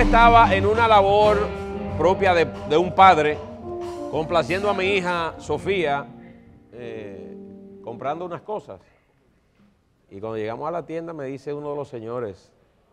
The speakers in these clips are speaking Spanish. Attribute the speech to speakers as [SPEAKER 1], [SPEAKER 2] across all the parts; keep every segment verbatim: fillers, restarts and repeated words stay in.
[SPEAKER 1] estaba en una labor propia de, de un padre, complaciendo a mi hija Sofía, eh, comprando unas cosas. Y cuando llegamos a la tienda me dice uno de los señores,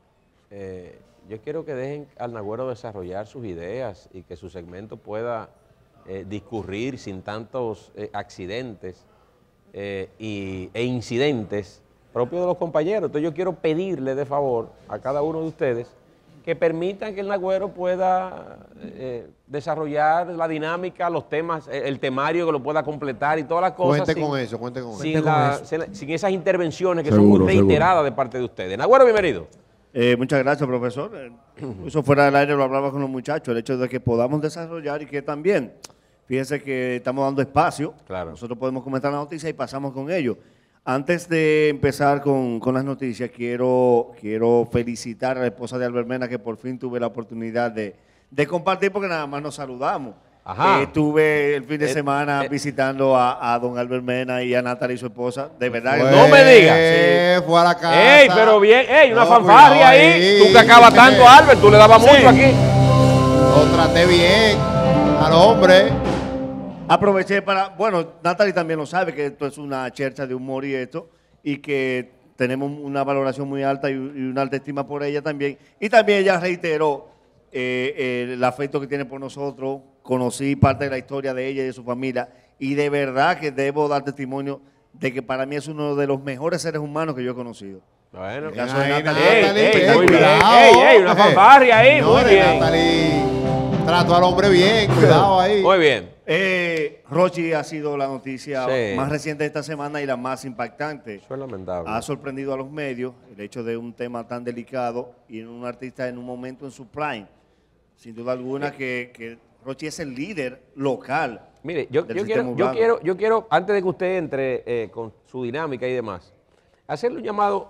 [SPEAKER 1] eh, yo quiero que dejen al Nagüero desarrollar sus ideas y que su segmento pueda eh, discurrir sin tantos eh, accidentes eh, y, e incidentes propios de los compañeros. Entonces yo quiero pedirle de favor a cada uno de ustedes que permitan que el Nagüero pueda eh, desarrollar la dinámica, los temas, el temario que lo pueda completar y todas las cosas.
[SPEAKER 2] Cuente
[SPEAKER 1] sin,
[SPEAKER 2] con eso, cuente con
[SPEAKER 1] sin,
[SPEAKER 2] eso.
[SPEAKER 1] la, sin, sin esas intervenciones que seguro, son muy reiteradas seguro. de parte de ustedes. Nagüero, bienvenido.
[SPEAKER 3] Eh, muchas gracias, profesor. Eso fuera del aire lo hablaba con los muchachos, el hecho de que podamos desarrollar y que también, fíjense que estamos dando espacio, claro. Nosotros podemos comentar la noticia y pasamos con ello. Antes de empezar con, con las noticias, quiero, quiero felicitar a la esposa de Albert Mena, que por fin tuve la oportunidad de, de compartir, porque nada más nos saludamos. Ajá. Eh, estuve el fin de semana eh, visitando a, a don Albert Mena y a Natalie, su esposa. De verdad.
[SPEAKER 1] Fue, no me digas.
[SPEAKER 3] Sí.
[SPEAKER 2] Fue a la casa.
[SPEAKER 1] Ey, pero bien. Ey, una no, fanfarria ahí. ahí. Tú que acabas
[SPEAKER 2] sí.
[SPEAKER 1] tanto, Albert. Tú le dabas sí. mucho aquí.
[SPEAKER 2] Lo traté bien al hombre.
[SPEAKER 3] Aproveché para, bueno, Natalie también lo sabe, que esto es una chercha de humor y esto, y que tenemos una valoración muy alta y, y una alta estima por ella también. Y también ella reiteró eh, eh, el afecto que tiene por nosotros. Conocí parte de la historia de ella y de su familia, y de verdad que debo dar testimonio de que para mí es uno de los mejores seres humanos que yo he conocido.
[SPEAKER 1] Bueno,
[SPEAKER 3] el caso de Natalie.
[SPEAKER 1] Ey, ey, muy bien. Ey, ey, una fanfarria ahí, muy bien.
[SPEAKER 2] Natalie, trato al hombre bien, cuidado ahí.
[SPEAKER 1] Muy bien.
[SPEAKER 3] Eh, Rochi ha sido la noticia sí. más reciente de esta semana y la más impactante.
[SPEAKER 1] Eso es lamentable.
[SPEAKER 3] Ha sorprendido a los medios el hecho de un tema tan delicado y en un artista en un momento en su prime. Sin duda alguna que, que Rochi es el líder local.
[SPEAKER 1] Mire, yo, yo, quiero, yo, quiero, yo quiero, antes de que usted entre eh, con su dinámica y demás, hacerle un llamado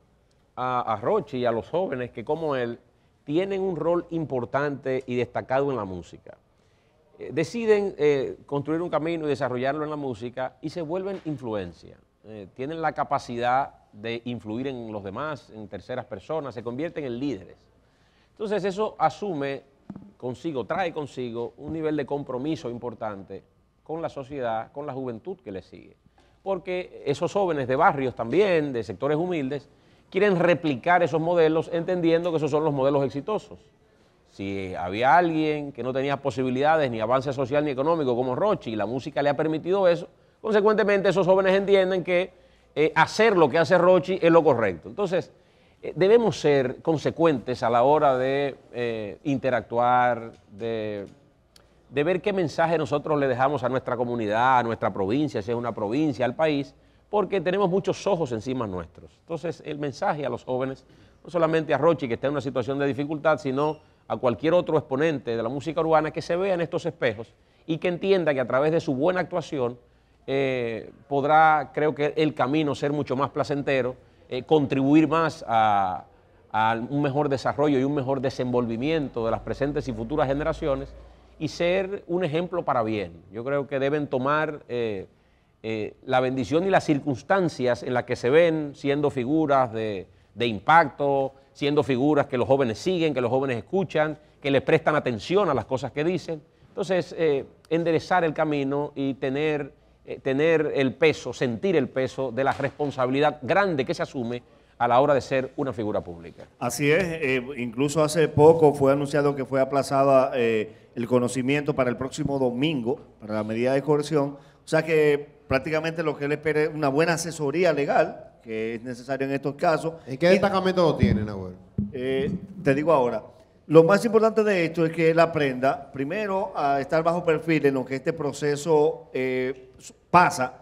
[SPEAKER 1] a, a Rochi y a los jóvenes que como él tienen un rol importante y destacado en la música. Eh, deciden eh, construir un camino y desarrollarlo en la música y se vuelven influencia. Eh, tienen la capacidad de influir en los demás, en terceras personas, se convierten en líderes. Entonces eso asume consigo, trae consigo un nivel de compromiso importante con la sociedad, con la juventud que le sigue. Porque esos jóvenes de barrios también, de sectores humildes, quieren replicar esos modelos entendiendo que esos son los modelos exitosos. Si había alguien que no tenía posibilidades ni avance social ni económico como Rochi y la música le ha permitido eso, consecuentemente esos jóvenes entienden que eh, hacer lo que hace Rochi es lo correcto. Entonces, eh, debemos ser consecuentes a la hora de eh, interactuar, de, de ver qué mensaje nosotros le dejamos a nuestra comunidad, a nuestra provincia, si es una provincia, al país, porque tenemos muchos ojos encima nuestros. Entonces, el mensaje a los jóvenes, no solamente a Rochi, que está en una situación de dificultad, sino a cualquier otro exponente de la música urbana que se vea en estos espejos y que entienda que a través de su buena actuación eh, podrá, creo que el camino ser mucho más placentero, eh, contribuir más a, a un mejor desarrollo y un mejor desenvolvimiento de las presentes y futuras generaciones y ser un ejemplo para bien. Yo creo que deben tomar eh, eh, la bendición y las circunstancias en las que se ven siendo figuras de, de impacto, siendo figuras que los jóvenes siguen, que los jóvenes escuchan, que les prestan atención a las cosas que dicen. Entonces, eh, enderezar el camino y tener, eh, tener el peso, sentir el peso de la responsabilidad grande que se asume a la hora de ser una figura pública.
[SPEAKER 3] Así es, eh, incluso hace poco fue anunciado que fue aplazada eh, el conocimiento para el próximo domingo, para la medida de coerción, o sea que prácticamente lo que él espera es una buena asesoría legal, que es necesario en estos casos.
[SPEAKER 2] ¿En qué destacamento lo tienen, Nagüero?
[SPEAKER 3] Eh, te digo ahora, lo más importante de esto es que él aprenda, primero, a estar bajo perfil en lo que este proceso eh, pasa.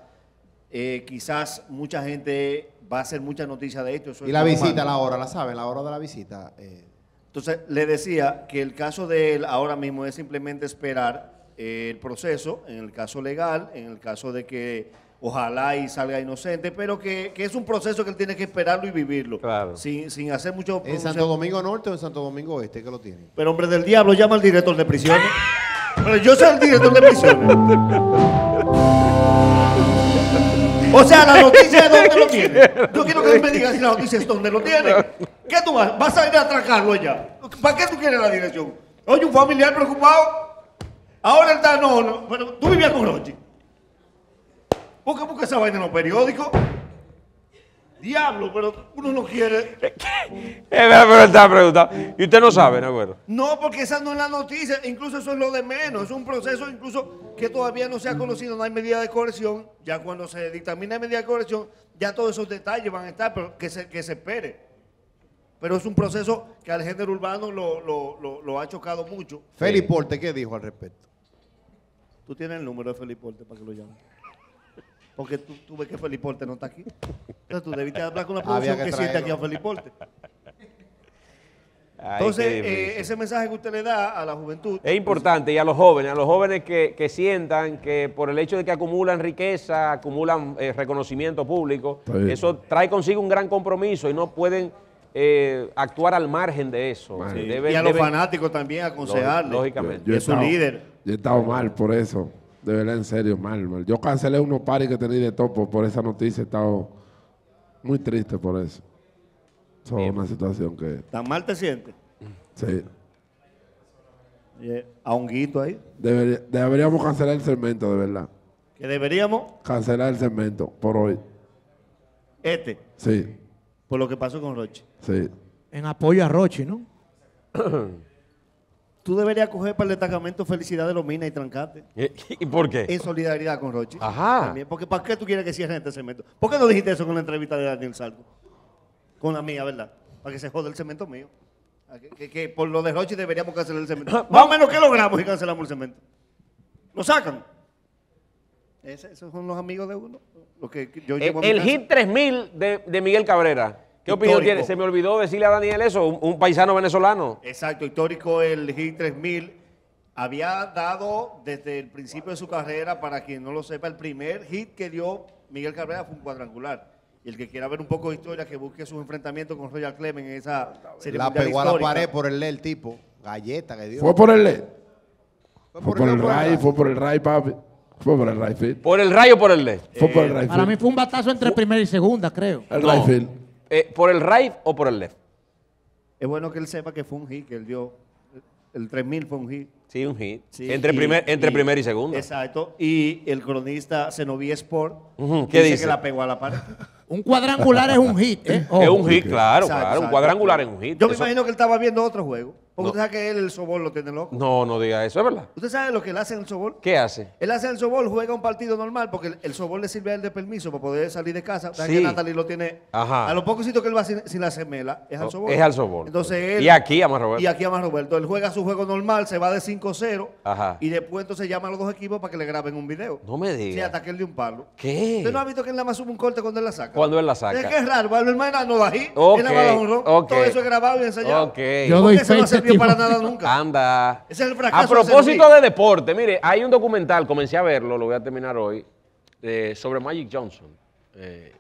[SPEAKER 3] Eh, quizás mucha gente va a hacer mucha noticia de esto. Eso
[SPEAKER 2] ¿Y la normal. visita, la hora, la saben, la hora de la visita? Eh.
[SPEAKER 3] Entonces, le decía que el caso de él ahora mismo es simplemente esperar eh, el proceso, en el caso legal, en el caso de que ojalá y salga inocente, pero que, que es un proceso que él tiene que esperarlo y vivirlo.
[SPEAKER 1] Claro.
[SPEAKER 3] Sin, sin hacer mucho...
[SPEAKER 2] ¿En Santo Domingo Norte o en Santo Domingo Este que lo tienen?
[SPEAKER 3] Pero hombre del diablo, llama al director de prisiones. Pero yo soy el director de prisiones. O sea, la noticia de ¿Dónde lo tiene? Yo quiero que él me diga si la noticia es dónde lo tiene. ¿Qué tú vas? ¿Vas a ir a atracarlo allá? ¿Para qué tú quieres la dirección? Oye, un familiar preocupado. Ahora él está, no, no, pero tú vivías con Rochi. ¿Por qué busca esa vaina en los periódicos? Diablo, pero uno no quiere.
[SPEAKER 1] Pero él está preguntando. Y usted no sabe, ¿no, güero?
[SPEAKER 3] No, porque esa no es la noticia, incluso eso es lo de menos. Es un proceso incluso que todavía no se ha conocido, no hay medida de coerción. Ya cuando se dictamine medida de coerción, ya todos esos detalles van a estar, pero que se, que se espere. Pero es un proceso que al género urbano lo, lo, lo, lo ha chocado mucho.
[SPEAKER 2] Felipe Porte, ¿qué dijo al respecto?
[SPEAKER 3] Tú tienes el número de Felipe Porte para que lo llamen. Porque tú, tú ves que Felipe Porte no está aquí. Entonces tú debiste hablar con una producción que, que siente aquí a Felipe Porte. Entonces, eh, ese mensaje que usted le da a la juventud...
[SPEAKER 1] Es importante, y a los jóvenes, a los jóvenes que, que sientan que por el hecho de que acumulan riqueza, acumulan eh, reconocimiento público, eso trae consigo un gran compromiso y no pueden eh, actuar al margen de eso.
[SPEAKER 3] Sí.
[SPEAKER 1] Deben,
[SPEAKER 3] y a los
[SPEAKER 1] deben,
[SPEAKER 3] fanáticos también aconsejarle.
[SPEAKER 1] Lógicamente.
[SPEAKER 4] Yo, yo
[SPEAKER 3] es su
[SPEAKER 4] estado,
[SPEAKER 3] líder.
[SPEAKER 4] Yo he estado mal por eso. De verdad, en serio, mal, mal. Yo cancelé unos paris que tenía de topo por esa noticia. He estado muy triste por eso. Eso es una situación que...
[SPEAKER 3] ¿Tan mal te sientes?
[SPEAKER 4] Sí.
[SPEAKER 3] Yeah. A honguito ahí.
[SPEAKER 4] Debería, deberíamos cancelar el segmento, de verdad.
[SPEAKER 3] Que deberíamos...
[SPEAKER 4] Cancelar el segmento por hoy.
[SPEAKER 3] Este.
[SPEAKER 4] Sí.
[SPEAKER 3] Por lo que pasó con Rochi.
[SPEAKER 4] Sí.
[SPEAKER 5] En apoyo a Rochi, ¿no?
[SPEAKER 3] Tú deberías coger para el destacamento Felicidad de los Minas y trancarte.
[SPEAKER 1] ¿Y por qué?
[SPEAKER 3] En solidaridad con Rochi.
[SPEAKER 1] Ajá.
[SPEAKER 3] También, porque ¿para qué tú quieres que cierren este cemento? ¿Por qué no dijiste eso con la entrevista de Daniel Salgo? Con la mía, ¿verdad? Para que se jode el cemento mío. Que, que, que por lo de Rochi deberíamos cancelar el cemento. Más o menos, ¿qué logramos si cancelamos el cemento? ¿Lo sacan? Ese, esos son los amigos de uno. Lo que yo
[SPEAKER 1] El,
[SPEAKER 3] llevo a mi
[SPEAKER 1] el
[SPEAKER 3] casa.
[SPEAKER 1] hit tres mil de, de Miguel Cabrera. ¿Qué opinión
[SPEAKER 3] Histórico.
[SPEAKER 1] tiene? Se me olvidó decirle a Daniel eso, un, un paisano venezolano.
[SPEAKER 3] Exacto, histórico, el Hit tres mil. Había dado desde el principio de su carrera, para quien no lo sepa, el primer hit que dio Miguel Cabrera fue un cuadrangular. Y el que quiera ver un poco de historia, que busque sus enfrentamientos con Royal Clemens en esa serie
[SPEAKER 2] La
[SPEAKER 3] mundial
[SPEAKER 2] pegó a la
[SPEAKER 3] histórica.
[SPEAKER 2] pared por el L, el tipo. Galleta que dio.
[SPEAKER 4] ¿Fue por el LED?
[SPEAKER 2] Fue
[SPEAKER 4] Fue por el Ray, fue por el Ray, papi. Fue por el Ray Field.
[SPEAKER 1] ¿Por el rayo o por el ley?
[SPEAKER 4] Fue por el Ray
[SPEAKER 5] Para mí
[SPEAKER 4] Field.
[SPEAKER 5] fue un batazo entre primera y segunda, creo.
[SPEAKER 4] El
[SPEAKER 1] No.
[SPEAKER 4] Ray Field.
[SPEAKER 1] Eh, ¿Por el right o por el left?
[SPEAKER 3] Es bueno que él sepa que fue un hit, que él dio. El tres mil fue un hit.
[SPEAKER 1] Sí, un hit.
[SPEAKER 3] Sí,
[SPEAKER 1] entre
[SPEAKER 3] y-
[SPEAKER 1] primer, entre
[SPEAKER 3] y-
[SPEAKER 1] primera y segunda.
[SPEAKER 3] Exacto. Y el cronista Zenobi Sport
[SPEAKER 1] Ujú, ¿qué dice?
[SPEAKER 3] que la pegó a la pared.
[SPEAKER 5] Un cuadrangular es un hit, ¿eh?
[SPEAKER 1] Es
[SPEAKER 5] Ojo.
[SPEAKER 1] un hit, claro,
[SPEAKER 3] Exacto,
[SPEAKER 1] claro. Un
[SPEAKER 3] exacto.
[SPEAKER 1] cuadrangular es un hit.
[SPEAKER 3] Yo me
[SPEAKER 1] Eso-
[SPEAKER 3] imagino que él estaba viendo otro juego. Porque
[SPEAKER 1] No.
[SPEAKER 3] usted sabe que él el sobol lo tiene loco.
[SPEAKER 1] No, no diga eso, ¿es verdad?
[SPEAKER 3] ¿Usted sabe lo que él hace en el sobol?
[SPEAKER 1] ¿Qué hace?
[SPEAKER 3] Él hace el sobol, juega un partido normal, porque el, el sobol le sirve a él de permiso para poder salir de casa. ¿Sabe
[SPEAKER 1] Sí.
[SPEAKER 3] que Natalie lo tiene?
[SPEAKER 1] Ajá.
[SPEAKER 3] A los pocos sitios que él va sin, sin la semela, es al sobol.
[SPEAKER 1] Es al sobol.
[SPEAKER 3] Entonces él...
[SPEAKER 1] Y aquí a más Roberto.
[SPEAKER 3] Y aquí a más Roberto. Él juega su juego normal, se va de cinco cero.
[SPEAKER 1] Ajá.
[SPEAKER 3] Y después entonces llama a los dos equipos para que le graben un video.
[SPEAKER 1] No me
[SPEAKER 3] Sí,
[SPEAKER 1] diga.
[SPEAKER 3] hasta que él dio un palo.
[SPEAKER 1] ¿Qué?
[SPEAKER 3] ¿Usted no ha visto que él nada más sube un corte cuando él la saca?
[SPEAKER 1] Cuando él la saca.
[SPEAKER 3] Es que es raro, ¿vale? hermano no da ahí.
[SPEAKER 1] Ok,
[SPEAKER 3] Él nada más da un ron.
[SPEAKER 1] ok.
[SPEAKER 3] Todo eso es grabado y ensayado.
[SPEAKER 1] Ok.
[SPEAKER 5] Yo
[SPEAKER 3] Porque
[SPEAKER 5] doy
[SPEAKER 3] eso no
[SPEAKER 5] fe
[SPEAKER 3] ha servido
[SPEAKER 5] testimonio.
[SPEAKER 3] para nada nunca.
[SPEAKER 1] Anda.
[SPEAKER 3] Ese es el fracaso
[SPEAKER 1] A propósito
[SPEAKER 3] de Zenobi.
[SPEAKER 1] de deporte, mire, hay un documental, comencé a verlo, lo voy a terminar hoy, eh, sobre Magic Johnson. Eh,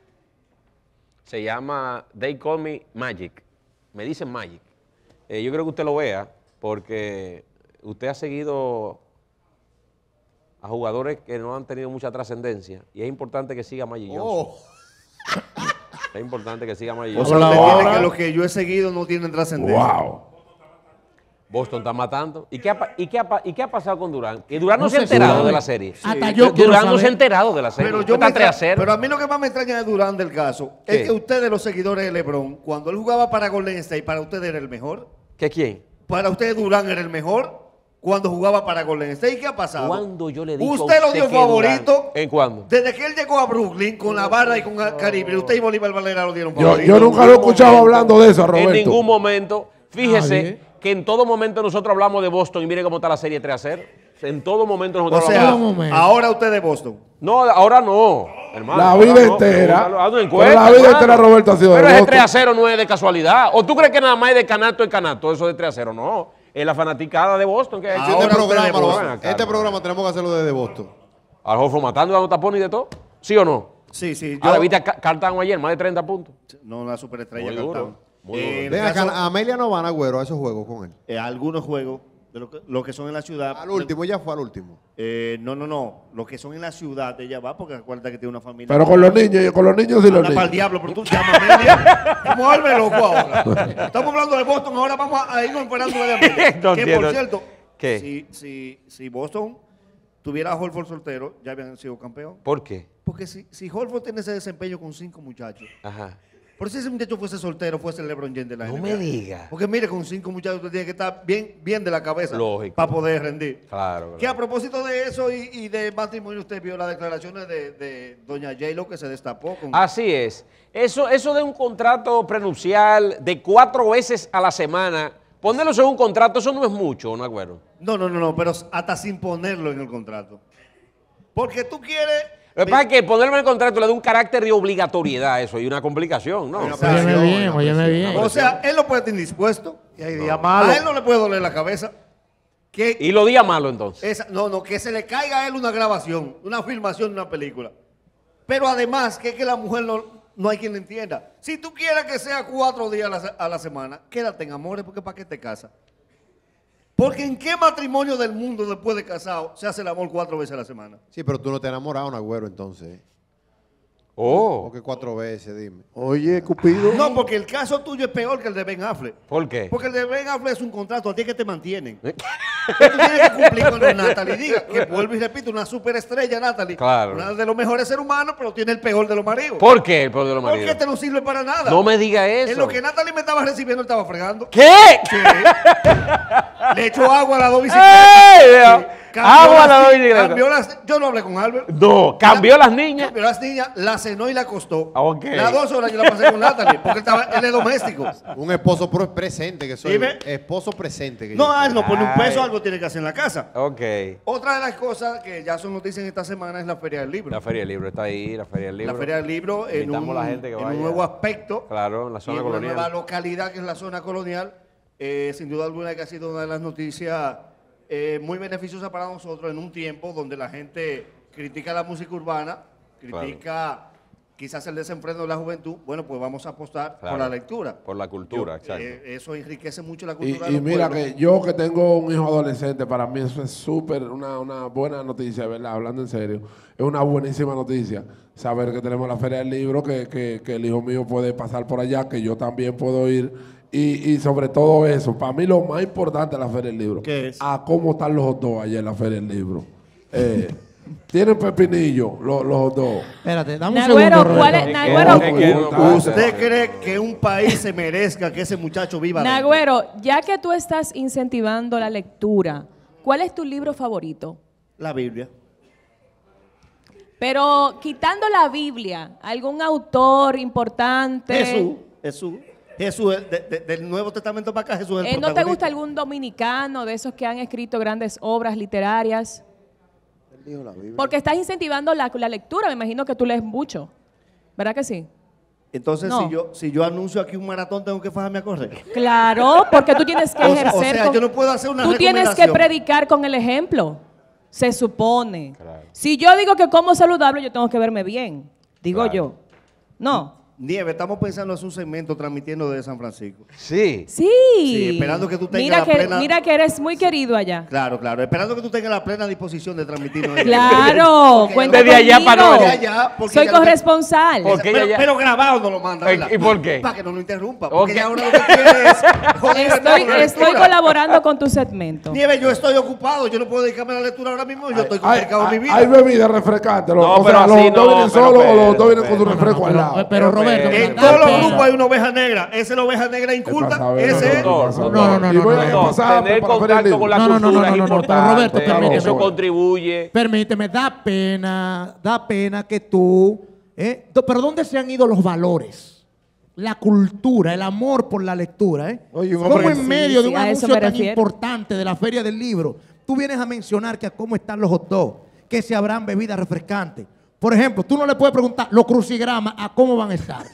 [SPEAKER 1] se llama They Call Me Magic. Me dicen Magic. Eh, yo creo que usted lo vea porque usted ha seguido a jugadores que no han tenido mucha trascendencia y es importante que siga Magic Johnson.
[SPEAKER 2] Oh.
[SPEAKER 1] Es importante que siga Magic
[SPEAKER 3] O sea,
[SPEAKER 1] Johnson.
[SPEAKER 3] usted
[SPEAKER 4] Hola.
[SPEAKER 3] tiene que los que yo he seguido no tienen trascendencia.
[SPEAKER 4] Wow.
[SPEAKER 1] Boston está matando. ¿Y qué ha, pa- y qué ha pa- y qué ha pasado con Durán? Y Durán no,
[SPEAKER 5] No
[SPEAKER 1] se ha
[SPEAKER 5] se
[SPEAKER 1] enterado
[SPEAKER 5] sabe.
[SPEAKER 1] de la serie.
[SPEAKER 5] Hasta yo quiero
[SPEAKER 1] Durán no se ha
[SPEAKER 5] saber.
[SPEAKER 1] enterado de la serie.
[SPEAKER 3] Pero, yo
[SPEAKER 1] está
[SPEAKER 3] me
[SPEAKER 1] tres a
[SPEAKER 3] extra-
[SPEAKER 1] cero.
[SPEAKER 3] pero a mí lo que más me extraña de Durán del caso
[SPEAKER 1] ¿Qué?
[SPEAKER 3] es que ustedes, los seguidores de LeBron, cuando él jugaba para Golden State, para ustedes era el mejor.
[SPEAKER 1] ¿Qué quién?
[SPEAKER 3] Para ustedes Durán era el mejor cuando jugaba para Golden State. ¿Y qué ha pasado?
[SPEAKER 1] ¿Cuándo yo le digo a
[SPEAKER 3] Usted lo
[SPEAKER 1] usted
[SPEAKER 3] dio
[SPEAKER 1] que
[SPEAKER 3] favorito.
[SPEAKER 1] Durán? ¿En cuándo?
[SPEAKER 3] Desde que él llegó a Brooklyn con la barra y con el Caribe, usted y Bolívar Valera lo dieron
[SPEAKER 4] Yo,
[SPEAKER 3] favorito.
[SPEAKER 4] yo nunca lo he escuchado hablando de eso, Roberto.
[SPEAKER 1] En ningún momento. Fíjese
[SPEAKER 5] Nadie.
[SPEAKER 1] que en todo momento nosotros hablamos de Boston y mire cómo está la serie tres a cero. En todo momento
[SPEAKER 3] O
[SPEAKER 1] nosotros
[SPEAKER 3] sea,
[SPEAKER 1] hablamos.
[SPEAKER 5] Todo momento.
[SPEAKER 3] ahora usted de Boston.
[SPEAKER 1] No, ahora no, hermano.
[SPEAKER 4] La
[SPEAKER 1] ahora
[SPEAKER 4] vida
[SPEAKER 1] no.
[SPEAKER 4] entera.
[SPEAKER 1] Haz una
[SPEAKER 4] Pero
[SPEAKER 1] encuesta,
[SPEAKER 4] la vida
[SPEAKER 1] hermano.
[SPEAKER 4] entera, Roberto, ha sido de
[SPEAKER 1] Pero ese
[SPEAKER 4] Boston.
[SPEAKER 1] tres a cero no es de casualidad. ¿O tú crees que nada más es de canato en canato eso de tres a cero? No. Es la fanaticada de Boston que ha hecho.
[SPEAKER 3] Ahora
[SPEAKER 2] Este
[SPEAKER 3] usted
[SPEAKER 2] programa,
[SPEAKER 3] de
[SPEAKER 2] lo-
[SPEAKER 3] Boston.
[SPEAKER 2] este programa tenemos que hacerlo desde Boston.
[SPEAKER 1] Al Horford matando, dando tapones y de todo. ¿Sí o no?
[SPEAKER 3] Sí, sí.
[SPEAKER 1] Ahora
[SPEAKER 3] Yo,
[SPEAKER 1] viste a Ca- Carl Towns ayer, más de treinta puntos.
[SPEAKER 3] no, la superestrella
[SPEAKER 1] Muy
[SPEAKER 3] Carl
[SPEAKER 1] duro,
[SPEAKER 3] Towns.
[SPEAKER 1] muy
[SPEAKER 3] Eh,
[SPEAKER 1] duro.
[SPEAKER 3] en el
[SPEAKER 2] Ven acá,
[SPEAKER 3] caso-
[SPEAKER 2] Amelia no van a Güero a esos juegos con él.
[SPEAKER 3] eh, algunos juegos, de lo que, lo que son en la ciudad.
[SPEAKER 2] Al último, ella fue al último.
[SPEAKER 3] Eh, no, no, no. Los que son en la ciudad, ella va porque acuérdate que tiene una familia.
[SPEAKER 4] Pero con los niños, con los niños y los niños.
[SPEAKER 3] Para el diablo, pero tú llamas a Amelia. Vamos a volver loco ahora. Estamos hablando de Boston, ahora vamos a irnos esperando de Amelia.
[SPEAKER 1] No
[SPEAKER 3] que
[SPEAKER 1] entiendo.
[SPEAKER 3] por cierto,
[SPEAKER 1] ¿Qué?
[SPEAKER 3] Si, si, si Boston tuviera a Horford soltero, ya habían sido campeón.
[SPEAKER 1] ¿Por qué?
[SPEAKER 3] Porque si, si Horford tiene ese desempeño con cinco muchachos,
[SPEAKER 1] Ajá.
[SPEAKER 3] por si ese muchacho fuese soltero, fuese el LeBron James de la
[SPEAKER 1] No
[SPEAKER 3] N B A.
[SPEAKER 1] me diga.
[SPEAKER 3] Porque mire, con cinco muchachos usted tiene que estar bien, bien de la cabeza
[SPEAKER 1] Lógico.
[SPEAKER 3] para poder rendir.
[SPEAKER 1] Claro, claro.
[SPEAKER 3] Que a propósito de eso y, y de matrimonio, usted vio las declaraciones de, de doña J-Lo que se destapó. Con...
[SPEAKER 1] Así es. Eso, eso de un contrato prenupcial de cuatro veces a la semana, ponerlo en un contrato, eso no es mucho, ¿no, Agüero?
[SPEAKER 3] No, no, no, no, pero hasta sin ponerlo en el contrato. Porque tú quieres...
[SPEAKER 1] Lo que pasa es que ponerlo en el contrato le da un carácter de obligatoriedad eso y una complicación, ¿no?
[SPEAKER 3] Una
[SPEAKER 5] Óyeme
[SPEAKER 3] presión,
[SPEAKER 5] bien,
[SPEAKER 3] una
[SPEAKER 5] óyeme
[SPEAKER 3] presión.
[SPEAKER 5] bien.
[SPEAKER 3] O sea, él no puede estar indispuesto.
[SPEAKER 2] Y hay días
[SPEAKER 3] A
[SPEAKER 2] malos.
[SPEAKER 3] él no le puede doler la cabeza. Que
[SPEAKER 1] Y los días malos entonces.
[SPEAKER 3] esa- no, no, que se le caiga a él una grabación, una filmación de una película. Pero además, que es que la mujer no, no hay quien le entienda. Si tú quieres que sea cuatro días a la, se- a la semana, quédate en amores, porque ¿para qué te casas? Porque ¿en qué matrimonio del mundo después de casado se hace el amor cuatro veces a la semana?
[SPEAKER 2] Sí, pero tú no te has enamorado, Nagüero, entonces.
[SPEAKER 1] Oh.
[SPEAKER 2] Porque cuatro veces, dime.
[SPEAKER 6] Oye, Cupido.
[SPEAKER 3] No, porque el caso tuyo es peor que el de Ben Affleck.
[SPEAKER 1] ¿Por qué?
[SPEAKER 3] Porque el de Ben Affleck es un contrato, a ti es que te mantienen. Entonces tú tienes que cumplir cuando Natalie diga, que vuelvo y repito, una superestrella Natalie.
[SPEAKER 1] Claro.
[SPEAKER 3] Una de los mejores seres humanos, pero tiene el peor de los maridos.
[SPEAKER 1] ¿Por qué el poder de los
[SPEAKER 3] Porque
[SPEAKER 1] maridos?
[SPEAKER 3] este no sirve para nada.
[SPEAKER 1] No me diga eso.
[SPEAKER 3] En lo que Natalie me estaba recibiendo, él estaba fregando.
[SPEAKER 1] ¿Qué?
[SPEAKER 3] Sí. Le echó agua a las dos bicicletas.
[SPEAKER 1] ¡Ey!
[SPEAKER 3] Sí. Cambió
[SPEAKER 1] Agua a
[SPEAKER 3] las
[SPEAKER 1] las dos
[SPEAKER 3] ni-
[SPEAKER 1] bicicletas.
[SPEAKER 3] cambió las- Yo no hablé con Albert.
[SPEAKER 1] No, cambió las niñas.
[SPEAKER 3] Cambió las niñas, la cenó y la acostó.
[SPEAKER 1] Ok.
[SPEAKER 3] Las dos horas yo la pasé con Natalie, porque él, estaba, él es doméstico.
[SPEAKER 2] Un esposo pro presente que soy.
[SPEAKER 3] Dime.
[SPEAKER 2] Esposo presente que
[SPEAKER 3] No,
[SPEAKER 2] yo
[SPEAKER 3] ah, él no pone un
[SPEAKER 1] Ay.
[SPEAKER 3] peso, algo tiene que hacer en la casa.
[SPEAKER 1] Ok.
[SPEAKER 3] Otra de las cosas que ya son noticias en esta semana es la Feria del Libro.
[SPEAKER 1] La Feria del Libro está ahí, la Feria del Libro.
[SPEAKER 3] La Feria del Libro en,
[SPEAKER 1] Invitamos
[SPEAKER 3] un,
[SPEAKER 1] a la gente que
[SPEAKER 3] en un
[SPEAKER 1] vaya.
[SPEAKER 3] nuevo aspecto.
[SPEAKER 1] Claro, en la zona
[SPEAKER 3] y en
[SPEAKER 1] colonial.
[SPEAKER 3] una nueva localidad que es la zona colonial. Eh, sin duda alguna que ha sido una de las noticias eh, muy beneficiosa para nosotros en un tiempo donde la gente critica la música urbana, critica quizás el desenfreno de la juventud. Bueno, pues vamos a apostar
[SPEAKER 1] Claro.
[SPEAKER 3] por la lectura.
[SPEAKER 1] Por la cultura,
[SPEAKER 3] Yo-
[SPEAKER 1] exacto.
[SPEAKER 3] eh, eso enriquece mucho la
[SPEAKER 4] Y,
[SPEAKER 3] cultura.
[SPEAKER 4] y
[SPEAKER 3] de los
[SPEAKER 4] mira
[SPEAKER 3] pueblos.
[SPEAKER 4] que yo que tengo un hijo adolescente, para mí eso es súper, una, una buena noticia, ¿verdad? Hablando en serio, es una buenísima noticia saber que tenemos la Feria del Libro, que, que, que el hijo mío puede pasar por allá, que yo también puedo ir. Y, y sobre todo eso, para mí lo más importante de la Feria del Libro,
[SPEAKER 3] ¿Qué es?
[SPEAKER 4] a cómo están los hot dogs allá en la Feria del Libro. Eh, tienen pepinillo los, los hot dogs.
[SPEAKER 5] Espérate, dame un
[SPEAKER 7] Nagüero,
[SPEAKER 5] segundo,
[SPEAKER 7] ¿cuál
[SPEAKER 5] Roberto.
[SPEAKER 7] es? Nagüero,
[SPEAKER 1] Es que no-
[SPEAKER 3] ¿Usted cree que un país se merezca que ese muchacho viva dentro?
[SPEAKER 7] Nagüero, ya que tú estás incentivando la lectura, ¿cuál es tu libro favorito?
[SPEAKER 3] La Biblia.
[SPEAKER 7] Pero quitando la Biblia, ¿algún autor importante?
[SPEAKER 3] Jesús, Jesús. Jesús, de- de- del Nuevo Testamento para acá, Jesús es el
[SPEAKER 7] Eh, ¿No te
[SPEAKER 3] protagonista.
[SPEAKER 7] gusta algún dominicano de esos que han escrito grandes obras literarias?
[SPEAKER 6] Él dijo la Biblia.
[SPEAKER 7] Porque estás incentivando la, la lectura, me imagino que tú lees mucho. ¿Verdad que sí?
[SPEAKER 3] Entonces,
[SPEAKER 7] No.
[SPEAKER 3] si, yo, si yo anuncio aquí un maratón, tengo que fajarme a correr.
[SPEAKER 7] Claro, porque tú tienes que
[SPEAKER 3] O sea-
[SPEAKER 7] ejercer.
[SPEAKER 3] o sea,
[SPEAKER 7] con-
[SPEAKER 3] yo no puedo hacer una
[SPEAKER 7] Tú tienes que
[SPEAKER 3] recomendación.
[SPEAKER 7] predicar con el ejemplo. Se supone.
[SPEAKER 1] Claro.
[SPEAKER 7] Si yo digo que como saludable, yo tengo que verme bien. Digo
[SPEAKER 1] Claro.
[SPEAKER 7] yo. No.
[SPEAKER 3] Nieve, estamos pensando en hacer un segmento transmitiendo desde San Francisco.
[SPEAKER 1] Sí.
[SPEAKER 7] Sí.
[SPEAKER 3] Sí, esperando que tú tengas
[SPEAKER 7] mira
[SPEAKER 3] la
[SPEAKER 7] que,
[SPEAKER 3] plena-
[SPEAKER 7] Mira que eres muy querido allá.
[SPEAKER 3] Claro, claro. Esperando que tú tengas la plena disposición de transmitirnos.
[SPEAKER 7] Claro,
[SPEAKER 3] Porque
[SPEAKER 7] cuenta
[SPEAKER 1] Desde allá
[SPEAKER 7] conmigo.
[SPEAKER 1] para no-
[SPEAKER 3] Desde allá, porque
[SPEAKER 7] Soy
[SPEAKER 3] ella lo que-
[SPEAKER 7] corresponsal.
[SPEAKER 1] Porque ella
[SPEAKER 3] pero,
[SPEAKER 1] ya-
[SPEAKER 3] pero grabado no lo manda,
[SPEAKER 1] Ay,
[SPEAKER 3] ¿verdad?
[SPEAKER 1] ¿y por qué?
[SPEAKER 3] Para que no lo interrumpa. Porque
[SPEAKER 1] Ok.
[SPEAKER 3] ella ahora lo que quiere es joder
[SPEAKER 7] Estoy,
[SPEAKER 3] con la
[SPEAKER 7] estoy
[SPEAKER 3] lectura.
[SPEAKER 7] colaborando con tu segmento.
[SPEAKER 3] Nieve, yo estoy ocupado. Yo no puedo dedicarme a la lectura ahora mismo. Yo estoy complicado en mi vida.
[SPEAKER 4] hay bebidas refrescantes. los-
[SPEAKER 1] No,
[SPEAKER 4] o
[SPEAKER 1] pero
[SPEAKER 4] sea, los
[SPEAKER 1] así
[SPEAKER 4] hot dogs
[SPEAKER 1] no,
[SPEAKER 4] vienen
[SPEAKER 1] pero
[SPEAKER 4] solos o los
[SPEAKER 1] espérate,
[SPEAKER 4] hot dogs vienen con su
[SPEAKER 1] espérate.
[SPEAKER 4] refresco al
[SPEAKER 5] Pero,
[SPEAKER 4] lado.
[SPEAKER 5] pero Roberto,
[SPEAKER 1] En
[SPEAKER 5] me
[SPEAKER 3] En
[SPEAKER 5] da
[SPEAKER 3] todos los
[SPEAKER 5] pena.
[SPEAKER 3] grupos hay una oveja negra. Esa es la oveja negra
[SPEAKER 4] ¿Qué
[SPEAKER 3] inculta.
[SPEAKER 4] pasa, Beto?
[SPEAKER 3] Ese es.
[SPEAKER 1] No,
[SPEAKER 5] No, no, no,
[SPEAKER 4] Y voy
[SPEAKER 5] no,
[SPEAKER 4] a
[SPEAKER 5] no.
[SPEAKER 4] pasar
[SPEAKER 1] Tener
[SPEAKER 4] para la Feria del
[SPEAKER 1] contacto con la
[SPEAKER 5] No, no, no,
[SPEAKER 1] cultura
[SPEAKER 5] no,
[SPEAKER 1] es
[SPEAKER 5] no, no, pero
[SPEAKER 1] importante.
[SPEAKER 5] Roberto, permíteme.
[SPEAKER 1] Eso contribuye.
[SPEAKER 5] Permíteme, da pena, da pena que tú, ¿eh? Do- pero ¿dónde se han ido los valores? La cultura, el amor por la lectura, ¿eh?
[SPEAKER 6] Oye, un
[SPEAKER 5] ¿Cómo
[SPEAKER 6] hombre-
[SPEAKER 5] en medio
[SPEAKER 7] Sí,
[SPEAKER 5] de
[SPEAKER 7] sí,
[SPEAKER 5] un
[SPEAKER 7] a eso
[SPEAKER 5] anuncio
[SPEAKER 7] me
[SPEAKER 5] tan
[SPEAKER 7] refiero.
[SPEAKER 5] importante de la Feria del Libro, tú vienes a mencionar que cómo están los hot dogs, que se habrán bebidas refrescantes? Por ejemplo, tú no le puedes preguntar los crucigramas a cómo van a estar.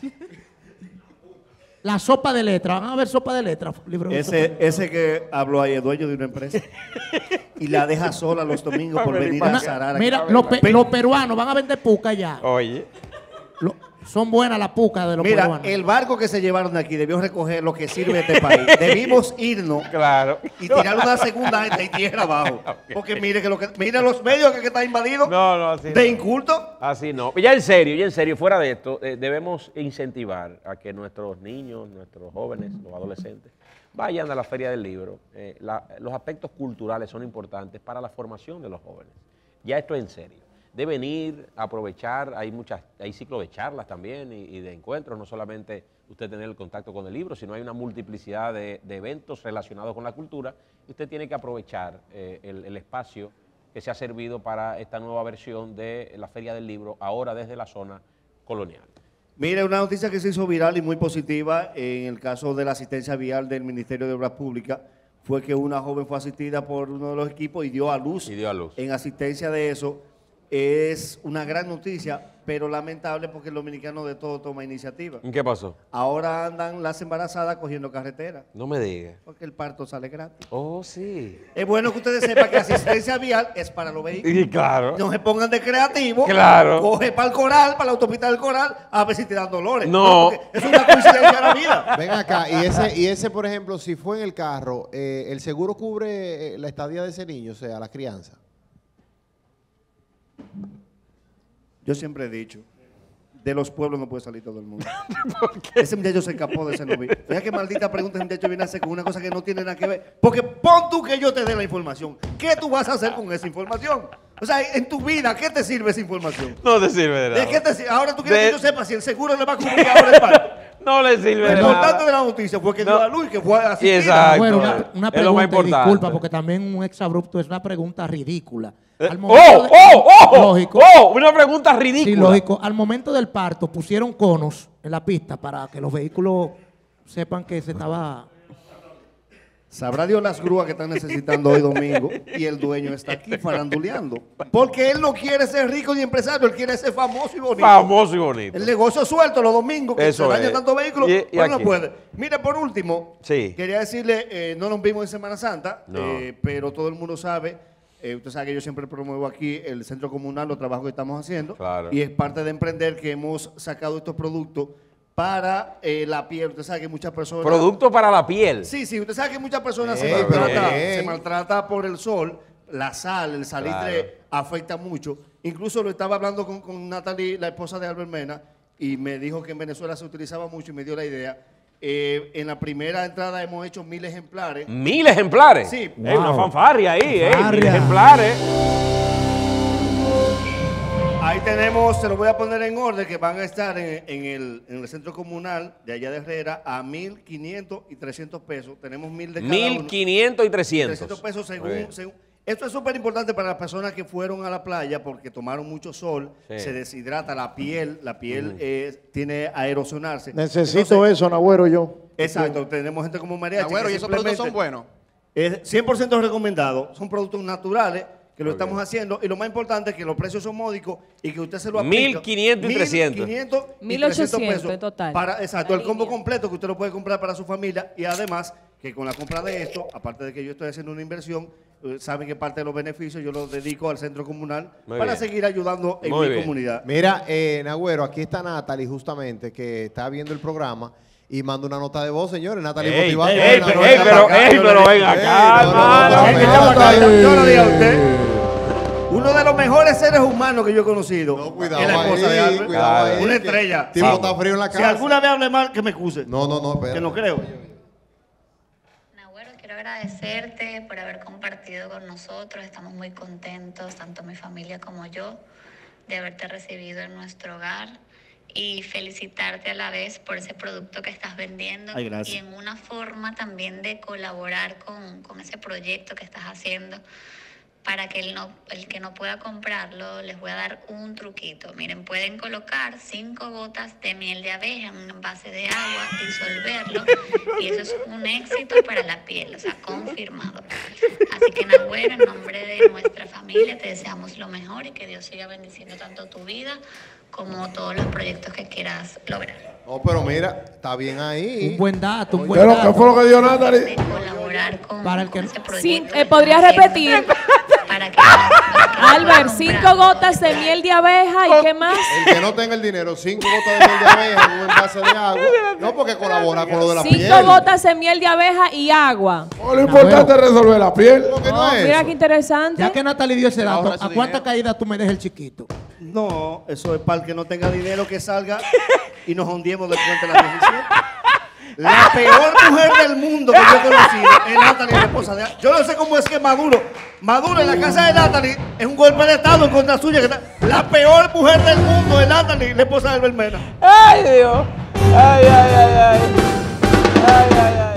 [SPEAKER 5] La sopa de letras, van a ver sopa de letras. Libro de sopa de
[SPEAKER 3] Ese,
[SPEAKER 5] letras.
[SPEAKER 3] ese que habló ahí es dueño de una empresa y la deja sola los domingos por venir a
[SPEAKER 5] Una-
[SPEAKER 3] zarar. aquí.
[SPEAKER 5] mira, los, pe- los peruanos van a vender puca ya.
[SPEAKER 1] Oye.
[SPEAKER 5] Lo- Son buenas las pucas de los
[SPEAKER 3] Mira,
[SPEAKER 5] peruanos.
[SPEAKER 3] el barco que se llevaron de aquí debió recoger lo que sirve de este país. Debimos irnos
[SPEAKER 1] Claro.
[SPEAKER 3] y tirar una segunda gente y tierra abajo. Porque mire que lo que mire los medios que, que están invadidos
[SPEAKER 1] No, no, así
[SPEAKER 3] de
[SPEAKER 1] no.
[SPEAKER 3] inculto.
[SPEAKER 1] Así no. Ya en serio, ya en serio, fuera de esto, eh, debemos incentivar a que nuestros niños, nuestros jóvenes, los adolescentes, vayan a la Feria del Libro. Eh, la- los aspectos culturales son importantes para la formación de los jóvenes. Ya esto es en serio. Deben ir a aprovechar, hay muchas, hay ciclos de charlas también y, y de encuentros, no solamente usted tener el contacto con el libro, sino hay una multiplicidad de, de eventos relacionados con la cultura y usted tiene que aprovechar eh, el, el espacio que se ha servido para esta nueva versión de la Feria del Libro, ahora desde la zona colonial.
[SPEAKER 3] Mire, una noticia que se hizo viral y muy positiva en el caso de la asistencia vial del Ministerio de Obras Públicas fue que una joven fue asistida por uno de los equipos y dio a luz.
[SPEAKER 1] Y dio a luz.
[SPEAKER 3] En asistencia de eso. Es una gran noticia, pero lamentable porque el dominicano de todo toma iniciativa.
[SPEAKER 1] ¿Y qué pasó?
[SPEAKER 3] Ahora andan las embarazadas cogiendo carretera,
[SPEAKER 1] No me diga.
[SPEAKER 3] porque el parto sale gratis.
[SPEAKER 1] Oh, sí.
[SPEAKER 3] Es bueno que ustedes sepan que asistencia vial es para los vehículos.
[SPEAKER 1] Y claro.
[SPEAKER 3] No se pongan de creativo.
[SPEAKER 1] Claro.
[SPEAKER 3] Coge para el coral, para la autopista del coral, a ver si te dan dolores.
[SPEAKER 1] No.
[SPEAKER 3] porque es una coincidencia de la vida.
[SPEAKER 2] Ven acá, y ese, y ese, por ejemplo, si fue en el carro, eh, ¿el seguro cubre eh, la estadía de ese niño, o sea, la crianza?
[SPEAKER 3] Yo siempre he dicho, de los pueblos no puede salir todo el mundo. Ese muchacho se escapó de ese novio. Oiga, qué maldita pregunta ese muchacho viene a hacer con una cosa que no tiene nada que ver. Porque pon tú que yo te dé la información. ¿Qué tú vas a hacer con esa información? O sea, en tu vida, ¿qué te sirve esa información?
[SPEAKER 1] No te sirve de nada.
[SPEAKER 3] ¿De qué te sirve? Ahora tú quieres
[SPEAKER 1] De-
[SPEAKER 3] que yo sepa si el seguro le va a cubrir ahora el parto.
[SPEAKER 1] No le sirve
[SPEAKER 3] Lo
[SPEAKER 1] de
[SPEAKER 3] importante
[SPEAKER 1] nada.
[SPEAKER 3] de la noticia fue que dio
[SPEAKER 1] No.
[SPEAKER 3] a luz y que fue así.
[SPEAKER 1] Exacto.
[SPEAKER 5] Bueno, una, una
[SPEAKER 1] Es lo más
[SPEAKER 5] pregunta, y
[SPEAKER 1] importante.
[SPEAKER 5] disculpa, porque también un exabrupto es una pregunta ridícula. Al
[SPEAKER 1] ¡Oh,
[SPEAKER 5] momento de-
[SPEAKER 1] oh, oh!
[SPEAKER 5] Lógico.
[SPEAKER 1] ¡Oh! Una pregunta ridícula.
[SPEAKER 5] Sí, lógico. Al momento del parto pusieron conos en la pista para que los vehículos sepan que se estaba...
[SPEAKER 3] Sabrá Dios las grúas que están necesitando hoy domingo y el dueño está aquí faranduleando. Porque él no quiere ser rico ni empresario, él quiere ser famoso y bonito.
[SPEAKER 1] Famoso y bonito.
[SPEAKER 3] El negocio suelto los domingos, que
[SPEAKER 1] Eso
[SPEAKER 3] se dañan
[SPEAKER 1] es.
[SPEAKER 3] tantos vehículos,
[SPEAKER 1] Y- y
[SPEAKER 3] pero no
[SPEAKER 1] aquí.
[SPEAKER 3] puede. Mire, por último,
[SPEAKER 1] Sí.
[SPEAKER 3] quería decirle, eh, no nos vimos en Semana Santa,
[SPEAKER 1] No.
[SPEAKER 3] eh, pero todo el mundo sabe, eh, usted sabe que yo siempre promuevo aquí el centro comunal, los trabajos que estamos haciendo,
[SPEAKER 1] Claro.
[SPEAKER 3] y es parte de emprender que hemos sacado estos productos para eh, la piel. Usted sabe que muchas personas...
[SPEAKER 1] Producto para la piel.
[SPEAKER 3] Sí, sí, usted sabe que muchas personas se,
[SPEAKER 2] Ey, pero
[SPEAKER 3] maltrata,
[SPEAKER 2] bien.
[SPEAKER 3] se maltrata por el sol, la sal, el salitre afecta mucho. Incluso lo estaba hablando con, con Natalie, la esposa de Albert Mena, y me dijo que en Venezuela se utilizaba mucho y me dio la idea. Eh, en la primera entrada hemos hecho mil ejemplares.
[SPEAKER 1] Mil ejemplares.
[SPEAKER 3] Sí.
[SPEAKER 1] Es una
[SPEAKER 5] Wow.
[SPEAKER 1] fanfarria ahí, ¿eh? Mil
[SPEAKER 5] Fanfarria.
[SPEAKER 1] ejemplares.
[SPEAKER 3] Ahí tenemos, se lo voy a poner en orden, que van a estar en, en el, en el centro comunal de allá de Herrera a mil quinientos y trescientos pesos. Tenemos mil de cada
[SPEAKER 1] Mil
[SPEAKER 3] uno.
[SPEAKER 1] quinientos y trescientos.
[SPEAKER 3] trescientos pesos
[SPEAKER 1] Muy
[SPEAKER 3] según,
[SPEAKER 1] bien.
[SPEAKER 3] según- Esto es súper importante para las personas que fueron a la playa porque tomaron mucho sol,
[SPEAKER 1] Sí.
[SPEAKER 3] se deshidrata la piel, la piel eh, tiene a erosionarse.
[SPEAKER 6] Necesito
[SPEAKER 3] Entonces,
[SPEAKER 6] eso, Nagüero, yo.
[SPEAKER 3] Exacto, tenemos gente como María.
[SPEAKER 8] Agüero, ¿y esos productos son buenos?
[SPEAKER 3] Es cien por ciento recomendado, son productos naturales que lo estamos haciendo y lo más importante es que los precios son módicos y que usted se lo aplica.
[SPEAKER 1] mil quinientos y trescientos.
[SPEAKER 3] mil quinientos y
[SPEAKER 7] mil
[SPEAKER 3] trescientos
[SPEAKER 7] ochocientos
[SPEAKER 3] pesos
[SPEAKER 7] en total.
[SPEAKER 3] Para, exacto,
[SPEAKER 7] La
[SPEAKER 3] el combo
[SPEAKER 7] línea.
[SPEAKER 3] completo que usted lo puede comprar para su familia y además que con la compra de esto, aparte de que yo estoy haciendo una inversión, eh, saben que parte de los beneficios yo los dedico al centro comunal
[SPEAKER 1] Muy
[SPEAKER 3] para
[SPEAKER 1] bien.
[SPEAKER 3] seguir ayudando en
[SPEAKER 1] Muy
[SPEAKER 3] mi
[SPEAKER 1] bien.
[SPEAKER 3] comunidad.
[SPEAKER 2] Mira, eh, Nagüero, aquí está Natalie justamente, que está viendo el programa y manda una nota de voz, señores. Natalie
[SPEAKER 1] Ey,
[SPEAKER 2] motivando.
[SPEAKER 1] ey,
[SPEAKER 2] Nagüero,
[SPEAKER 1] pero,
[SPEAKER 2] ven
[SPEAKER 1] ey,
[SPEAKER 2] acá.
[SPEAKER 1] pero,
[SPEAKER 3] acá,
[SPEAKER 1] ey,
[SPEAKER 3] yo
[SPEAKER 1] pero
[SPEAKER 3] le-
[SPEAKER 1] ven
[SPEAKER 2] Ey,
[SPEAKER 1] acá,
[SPEAKER 2] no, no, no,
[SPEAKER 1] hermano.
[SPEAKER 2] no,
[SPEAKER 3] Ven
[SPEAKER 2] no,
[SPEAKER 3] acá,
[SPEAKER 2] no,
[SPEAKER 3] para acá,
[SPEAKER 2] no,
[SPEAKER 3] yo
[SPEAKER 2] no,
[SPEAKER 3] lo digo a usted. Uno de los mejores seres humanos que yo he conocido
[SPEAKER 2] No, cuidado
[SPEAKER 3] es la esposa
[SPEAKER 2] ahí,
[SPEAKER 3] de Albert.
[SPEAKER 2] cuidado ahí,
[SPEAKER 3] Una
[SPEAKER 2] que
[SPEAKER 3] estrella.
[SPEAKER 2] Tipo
[SPEAKER 3] Sí.
[SPEAKER 2] está frío en la
[SPEAKER 3] Si
[SPEAKER 2] casa.
[SPEAKER 3] alguna vez hable mal, que me excuse.
[SPEAKER 2] No, no, no, espera.
[SPEAKER 3] Que no creo.
[SPEAKER 9] Nagüero, quiero agradecerte por haber compartido con nosotros. Estamos muy contentos, tanto mi familia como yo, de haberte recibido en nuestro hogar y felicitarte a la vez por ese producto que estás vendiendo.
[SPEAKER 3] Ay, gracias.
[SPEAKER 9] Y en una forma también de colaborar con, con ese proyecto que estás haciendo. Para que el, no, el que no pueda comprarlo, les voy a dar un truquito. Miren, pueden colocar cinco gotas de miel de abeja en un envase de agua, disolverlo, y eso es un éxito para la piel, o sea, confirmado. Así que, Nagüero, en nombre de nuestra familia, te deseamos lo mejor y que Dios siga bendiciendo tanto tu vida como todos los proyectos que quieras lograr.
[SPEAKER 2] Oh, pero mira, está bien ahí.
[SPEAKER 5] Un buen dato, un buen
[SPEAKER 4] ¿Qué, lo- qué
[SPEAKER 5] dato.
[SPEAKER 4] fue lo que dio Natalie?
[SPEAKER 9] De colaborar con,
[SPEAKER 5] Para el que
[SPEAKER 9] con
[SPEAKER 5] no-
[SPEAKER 9] ese proyecto.
[SPEAKER 7] Sí,
[SPEAKER 9] que
[SPEAKER 7] eh, ¿podrías
[SPEAKER 9] estás haciendo
[SPEAKER 7] repetir?
[SPEAKER 9] Para que nuestros
[SPEAKER 7] Albert, cinco gotas de miel de abeja y qué más.
[SPEAKER 2] El que no tenga el dinero, cinco gotas de miel de abeja en un envase de agua. No, porque colabora con lo de la
[SPEAKER 7] cinco
[SPEAKER 2] piel.
[SPEAKER 7] Cinco gotas de miel de abeja y agua.
[SPEAKER 4] Oh, lo importante es resolver la piel.
[SPEAKER 2] ¿Cómo que no
[SPEAKER 7] Oh,
[SPEAKER 2] es
[SPEAKER 7] mira
[SPEAKER 2] eso?
[SPEAKER 7] qué interesante.
[SPEAKER 5] Ya que Natalie dio ese dato,
[SPEAKER 6] Ahorra
[SPEAKER 5] ¿a
[SPEAKER 6] ese
[SPEAKER 5] cuánta
[SPEAKER 6] dinero.
[SPEAKER 5] caída tú me dejas el chiquito?
[SPEAKER 3] No, eso es para el que no tenga dinero que salga y nos hundiemos del puente de la diecisiete. La peor mujer del mundo que yo he conocido es Natalie, la esposa de... Yo no sé cómo es que Maduro, Maduro en la casa de Natalie es un golpe de estado en contra suya. Que está, la peor mujer del mundo es Natalie, la esposa de Albert Mena.
[SPEAKER 1] ¡Ay, Dios! ¡Ay, ay, ay, ay! ¡Ay, ay, ay!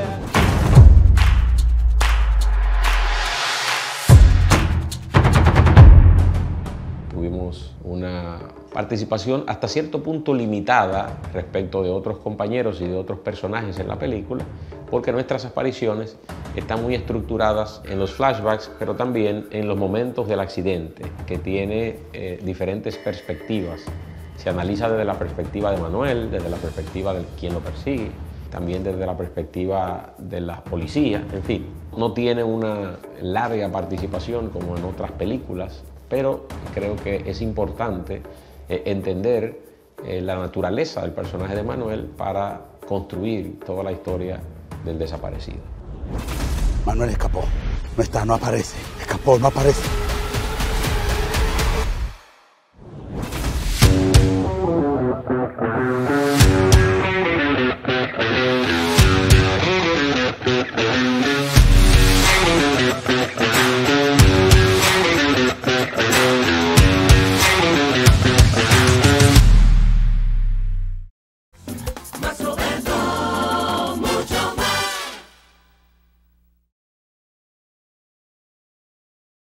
[SPEAKER 1] Tuvimos una participación hasta cierto punto limitada respecto de otros compañeros y de otros personajes en la película, porque nuestras apariciones están muy estructuradas en los flashbacks, pero también en los momentos del accidente, que tiene eh, diferentes perspectivas. Se analiza desde la perspectiva de Manuel, desde la perspectiva de quien lo persigue, también desde la perspectiva de la policía, en fin. No tiene una larga participación como en otras películas, pero creo que es importante eh, entender eh, la naturaleza del personaje de Manuel para construir toda la historia del desaparecido.
[SPEAKER 6] Manuel escapó. No está, no aparece. Escapó, no aparece.